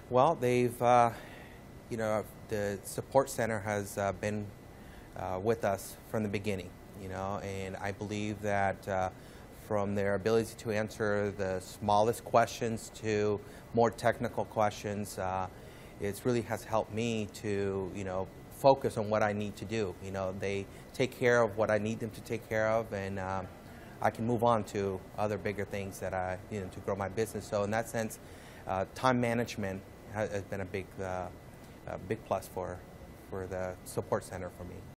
Well, the support center has been with us from the beginning, and I believe that from their ability to answer the smallest questions to more technical questions, it really has helped me to, focus on what I need to do. They take care of what I need them to take care of, and I can move on to other bigger things that to grow my business. So in that sense, time management has been a big plus for the support center for me.